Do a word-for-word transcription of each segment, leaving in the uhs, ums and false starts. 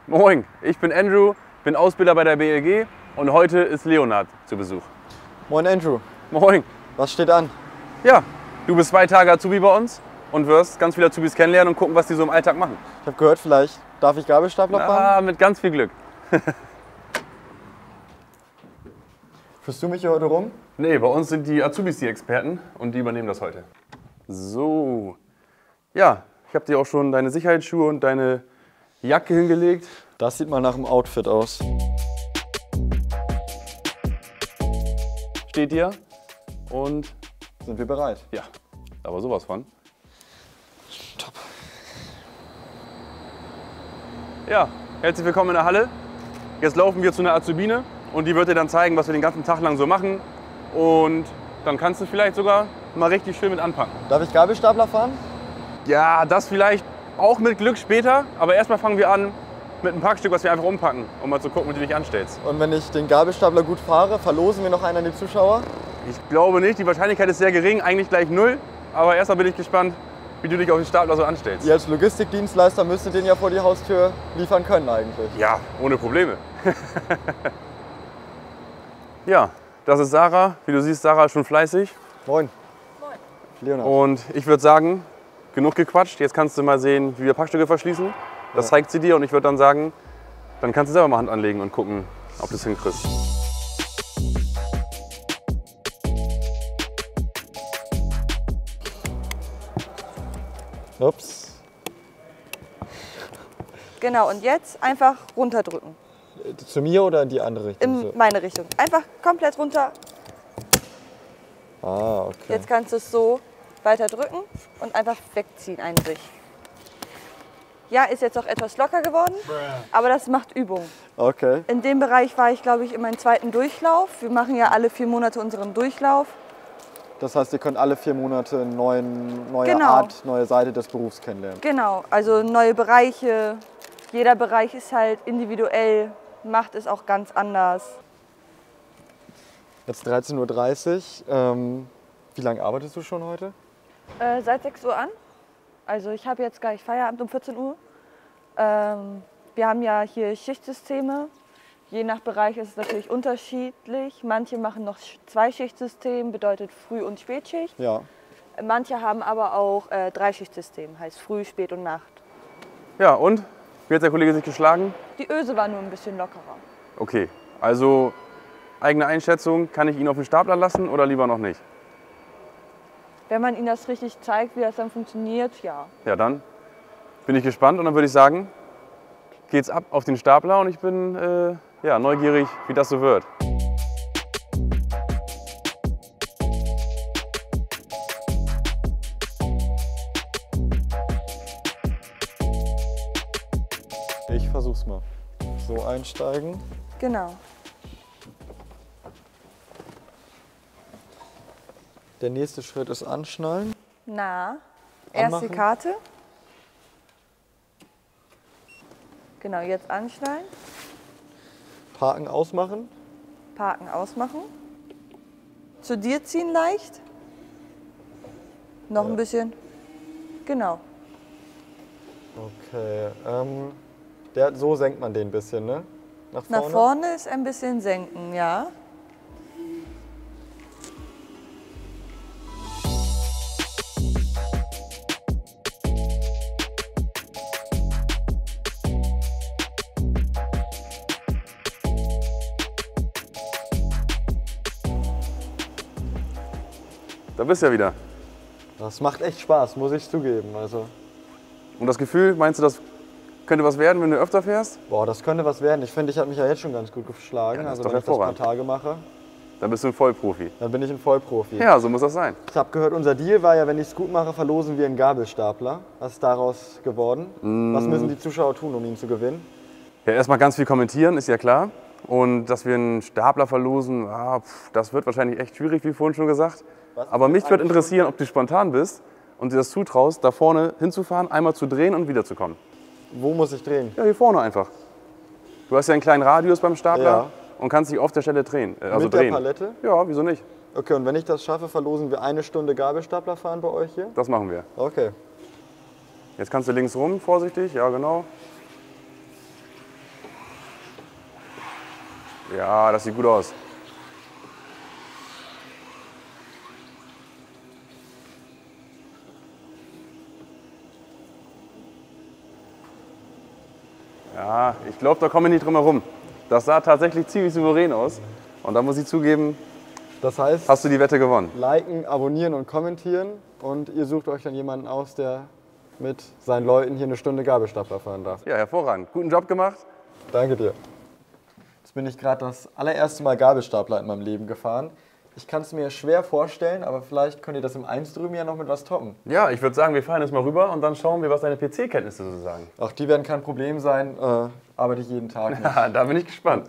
Moin, ich bin Andrew, bin Ausbilder bei der B L G und heute ist Leonhard zu Besuch. Moin Andrew. Moin. Was steht an? Ja, du bist zwei Tage Azubi bei uns und wirst ganz viele Azubis kennenlernen und gucken, was die so im Alltag machen. Ich habe gehört, vielleicht darf ich Gabelstapler fahren? Ah, mit ganz viel Glück. Führst du mich hier heute rum? Nee, bei uns sind die Azubis die Experten und die übernehmen das heute. So, ja, ich habe dir auch schon deine Sicherheitsschuhe und deine Jacke hingelegt. Das sieht mal nach einem Outfit aus. Steht dir und Sind wir bereit? ja, aber sowas von. Top. Ja, herzlich willkommen in der Halle. Jetzt laufen wir zu einer Azubine und die wird dir dann zeigen, was wir den ganzen Tag lang so machen. Und dann kannst du vielleicht sogar mal richtig schön mit anpacken. Darf ich Gabelstapler fahren? Ja, das vielleicht auch mit Glück später, aber erstmal fangen wir an mit einem Packstück, was wir einfach umpacken, um mal zu gucken, wie du dich anstellst. Und wenn ich den Gabelstapler gut fahre, verlosen wir noch einen an die Zuschauer? Ich glaube nicht, die Wahrscheinlichkeit ist sehr gering, eigentlich gleich null. Aber erstmal bin ich gespannt, wie du dich auf den Stapler so anstellst. Ihr als Logistikdienstleister müsstet den ja vor die Haustür liefern können eigentlich. Ja, ohne Probleme. Ja, das ist Sarah. Wie du siehst, Sarah ist schon fleißig. Moin. Moin. Leonhard. Und ich würde sagen, genug gequatscht. Jetzt kannst du mal sehen, wie wir Packstücke verschließen. Das Ja. zeigt sie dir und ich würde dann sagen, dann kannst du selber mal Hand anlegen und gucken, ob du es hinkriegst. Ups. Genau, und jetzt einfach runterdrücken. Zu mir oder in die andere Richtung? In meine Richtung. Einfach komplett runter. Ah, okay. Jetzt kannst du es so weiter drücken und einfach wegziehen einen sich. Ja, ist jetzt auch etwas locker geworden, aber das macht Übung. Okay. In dem Bereich war ich, glaube ich, in meinem zweiten Durchlauf. Wir machen ja alle vier Monate unseren Durchlauf. Das heißt, ihr könnt alle vier Monate eine neuen, neue Genau. Art, neue Seite des Berufs kennenlernen. Genau, also neue Bereiche. Jeder Bereich ist halt individuell, macht es auch ganz anders. Jetzt dreizehn Uhr dreißig. Ähm, wie lange arbeitest du schon heute? Äh, seit sechs Uhr an. Also ich habe jetzt gleich Feierabend um vierzehn Uhr. Ähm, wir haben ja hier Schichtsysteme. Je nach Bereich ist es natürlich unterschiedlich. Manche machen noch Zweischichtsystem, bedeutet Früh- und Spätschicht. Ja. Manche haben aber auch äh, Dreischichtsystem, heißt Früh, Spät und Nacht. Ja, und? Wie hat der Kollege sich geschlagen? Die Öse war nur ein bisschen lockerer. Okay, also eigene Einschätzung, kann ich ihn auf den Stapler lassen oder lieber noch nicht? Wenn man ihnen das richtig zeigt, wie das dann funktioniert, ja. Ja, dann bin ich gespannt und dann würde ich sagen, geht's ab auf den Stapler und ich bin äh, ja, neugierig, wie das so wird. Ich versuch's mal. So einsteigen. Genau. Der nächste Schritt ist anschnallen. Na, erst die Anmachen. Karte. Genau, jetzt anschnallen, Parken ausmachen. parken, ausmachen. Zu dir ziehen leicht. Noch Ja. ein bisschen. Genau. Okay. Ähm, der, so senkt man den ein bisschen, ne? Nach vorne. Nach vorne ist ein bisschen senken, ja. Da bist du ja wieder. Das macht echt Spaß, muss ich zugeben. Also, Und das Gefühl, meinst du, das könnte was werden, wenn du öfter fährst? boah, das könnte was werden. Ich finde, ich habe mich ja jetzt schon ganz gut geschlagen. Ja, das ist also doch wenn ich das ein paar hervorragend. Tage mache, Dann bist du ein Vollprofi. dann bin ich ein Vollprofi. Ja, so muss das sein. Ich habe gehört, unser Deal war ja, wenn ich es gut mache, verlosen wir einen Gabelstapler. Was ist daraus geworden? Was müssen die Zuschauer tun, um ihn zu gewinnen? Ja, erstmal ganz viel kommentieren, ist ja klar. Und dass wir einen Stapler verlosen, ah, pf, das wird wahrscheinlich echt schwierig, wie vorhin schon gesagt. Was Aber ist mich eine würde interessieren, ob du spontan bist und dir das zutraust, da vorne hinzufahren, einmal zu drehen und wiederzukommen. Wo muss ich drehen? Ja, hier vorne einfach. Du hast ja einen kleinen Radius beim Stapler Ja. und kannst dich auf der Stelle drehen. Äh, also Mit der drehen. Palette? Ja, wieso nicht? Okay, und wenn ich das schaffe, verlosen wir eine Stunde Gabelstapler fahren bei euch hier? Das machen wir. Okay. Jetzt kannst du links rum, vorsichtig, ja genau. Ja, das sieht gut aus. Ja, ich glaube, da kommen wir nicht drum herum. Das sah tatsächlich ziemlich souverän aus. Und da muss ich zugeben, Das heißt, hast du die Wette gewonnen. liken, abonnieren und kommentieren. Und ihr sucht euch dann jemanden aus, der mit seinen Leuten hier eine Stunde Gabelstapler fahren darf. Ja, hervorragend. Guten Job gemacht. Danke dir. Jetzt bin ich gerade das allererste Mal Gabelstapler in meinem Leben gefahren. Ich kann es mir schwer vorstellen, aber vielleicht könnt ihr das im Eins drüben ja noch mit was toppen. Ja, ich würde sagen, wir fahren jetzt mal rüber und dann schauen wir, was deine P C-Kenntnisse so sagen. Auch die werden kein Problem sein, äh, arbeite ich jeden Tag mit. Ja, da bin ich gespannt.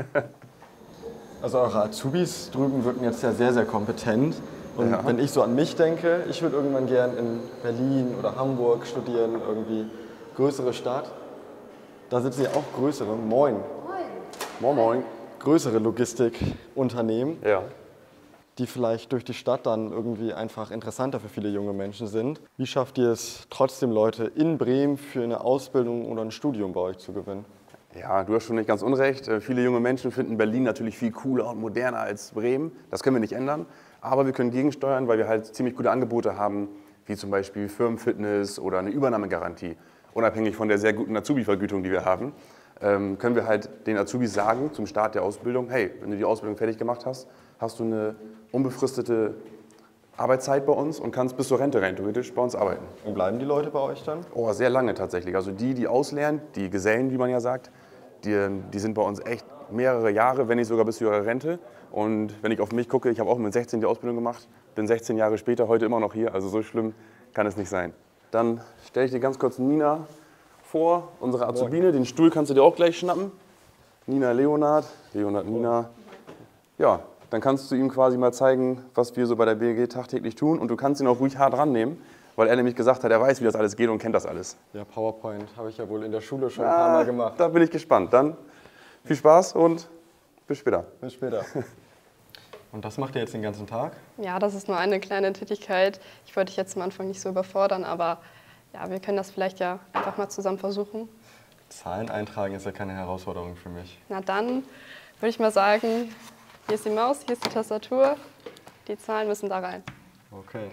Also eure Azubis drüben wirken jetzt ja sehr, sehr kompetent. Und Ja. wenn ich so an mich denke, ich würde irgendwann gern in Berlin oder Hamburg studieren, irgendwie größere Stadt. Da sitzen ja auch größere, moin, Moin, moin. größere Logistikunternehmen, Ja. die vielleicht durch die Stadt dann irgendwie einfach interessanter für viele junge Menschen sind. Wie schafft ihr es trotzdem, Leute in Bremen für eine Ausbildung oder ein Studium bei euch zu gewinnen? Ja, du hast schon nicht ganz unrecht. Äh, Viele junge Menschen finden Berlin natürlich viel cooler und moderner als Bremen. Das können wir nicht ändern. Aber wir können gegensteuern, weil wir halt ziemlich gute Angebote haben, wie zum Beispiel Firmenfitness oder eine Übernahmegarantie. Unabhängig von der sehr guten Azubi-Vergütung, die wir haben, ähm, können wir halt den Azubis sagen zum Start der Ausbildung, hey, wenn du die Ausbildung fertig gemacht hast, hast du eine unbefristete Arbeitszeit bei uns und kannst bis zur Rente rein theoretisch bei uns arbeiten. Und bleiben die Leute bei euch dann? Oh, sehr lange tatsächlich. Also die, die auslernen, die Gesellen, wie man ja sagt, die, die sind bei uns echt mehrere Jahre, wenn nicht sogar bis zu ihrer Rente. Und wenn ich auf mich gucke, ich habe auch mit sechzehn die Ausbildung gemacht, bin sechzehn Jahre später heute immer noch hier. Also so schlimm kann es nicht sein. Dann stelle ich dir ganz kurz Nina vor, unsere Azubine. Den Stuhl kannst du dir auch gleich schnappen. Nina Leonard, Leonard Nina. Ja, dann kannst du ihm quasi mal zeigen, was wir so bei der B L G tagtäglich tun. Und du kannst ihn auch ruhig hart rannehmen, weil er nämlich gesagt hat, er weiß, wie das alles geht und kennt das alles. Ja, PowerPoint habe ich ja wohl in der Schule schon ein paar Mal gemacht. Da bin ich gespannt. Dann viel Spaß und bis später. Bis später. Und das macht ihr jetzt den ganzen Tag? Ja, das ist nur eine kleine Tätigkeit. Ich wollte dich jetzt am Anfang nicht so überfordern, aber ja, wir können das vielleicht ja einfach mal zusammen versuchen. Zahlen eintragen ist ja keine Herausforderung für mich. Na dann würde ich mal sagen, hier ist die Maus, hier ist die Tastatur. Die Zahlen müssen da rein. Okay.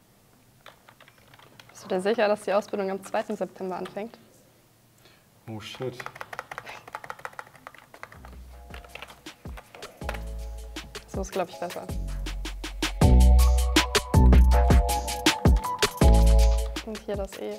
Bist du dir sicher, dass die Ausbildung am zweiten September anfängt? Oh shit. So ist, glaube ich, besser. Und hier das E.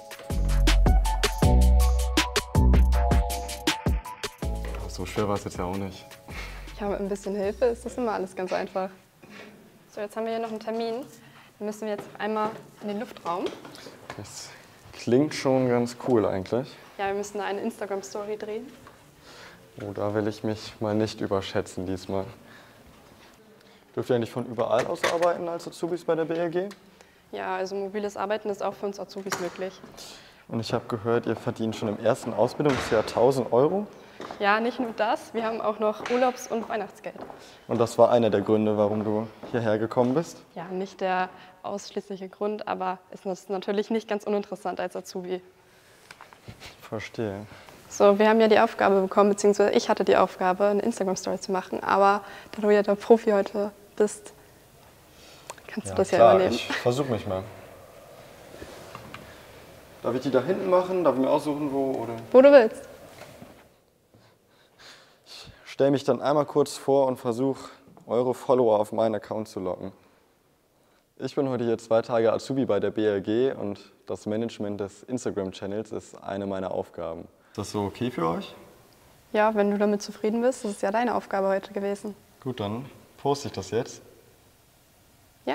So schwer war es jetzt ja auch nicht. Ja, mit ein bisschen Hilfe ist das immer alles ganz einfach. So, jetzt haben wir hier noch einen Termin. Dann müssen wir jetzt einmal in den Luftraum. Das klingt schon ganz cool eigentlich. Ja, wir müssen da eine Instagram-Story drehen. Oh, da will ich mich mal nicht überschätzen diesmal. Dürft ihr eigentlich von überall aus arbeiten als Azubis bei der B L G? Ja, also mobiles Arbeiten ist auch für uns Azubis möglich. Und ich habe gehört, ihr verdient schon im ersten Ausbildungsjahr tausend Euro. Ja, nicht nur das, wir haben auch noch Urlaubs- und Weihnachtsgeld. Und das war einer der Gründe, warum du hierher gekommen bist? Ja, nicht der ausschließliche Grund, aber es ist natürlich nicht ganz uninteressant als Azubi. Verstehe. So, wir haben ja die Aufgabe bekommen, beziehungsweise ich hatte die Aufgabe, eine Instagram-Story zu machen. Aber da du ja der Profi heute bist, kannst du das ja klar, übernehmen. ich versuche mich mal. Darf ich die da hinten machen? Darf ich mir aussuchen, wo? Oder? Wo du willst. Ich stelle mich dann einmal kurz vor und versuche, eure Follower auf meinen Account zu locken. Ich bin heute hier zwei Tage Azubi bei der B L G und das Management des Instagram-Channels ist eine meiner Aufgaben. Ist das so okay für euch? Ja, wenn du damit zufrieden bist, das ist ja deine Aufgabe heute gewesen. Gut, dann poste ich das jetzt. Ja?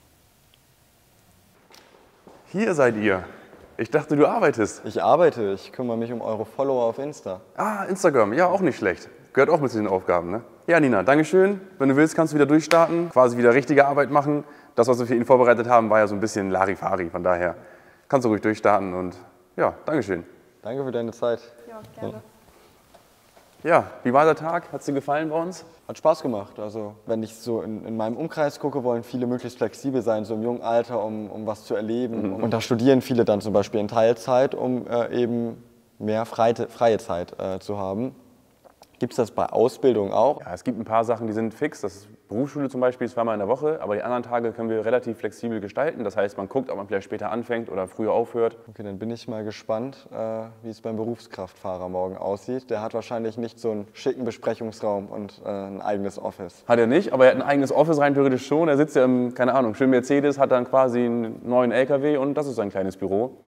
Hier seid ihr. Ich dachte, du arbeitest. Ich arbeite, ich kümmere mich um eure Follower auf Insta. Ah, Instagram. Ja, auch nicht schlecht. Gehört auch mit zu den Aufgaben, ne? Ja, Nina, Dankeschön. Wenn du willst, kannst du wieder durchstarten, quasi wieder richtige Arbeit machen. Das, was wir für ihn vorbereitet haben, war ja so ein bisschen Larifari. Von daher kannst du ruhig durchstarten und ja, Dankeschön. Danke für deine Zeit. Ja, gerne. Ja, wie war der Tag? Hat es dir gefallen bei uns? Hat Spaß gemacht. Also wenn ich so in, in meinem Umkreis gucke, wollen viele möglichst flexibel sein, so im jungen Alter, um, um was zu erleben. Mhm. Und da studieren viele dann zum Beispiel in Teilzeit, um äh, eben mehr freie, freie Zeit äh, zu haben. Gibt es das bei Ausbildung auch? Ja, es gibt ein paar Sachen, die sind fix. Das ist Berufsschule zum Beispiel, zweimal in der Woche, aber die anderen Tage können wir relativ flexibel gestalten. Das heißt, man guckt, ob man vielleicht später anfängt oder früher aufhört. Okay, dann bin ich mal gespannt, äh, wie es beim Berufskraftfahrer morgen aussieht. Der hat wahrscheinlich nicht so einen schicken Besprechungsraum und äh, ein eigenes Office. Hat er nicht, aber er hat ein eigenes Office rein theoretisch schon. Er sitzt ja im, keine Ahnung, schönen Mercedes, hat dann quasi einen neuen L K W und das ist sein kleines Büro.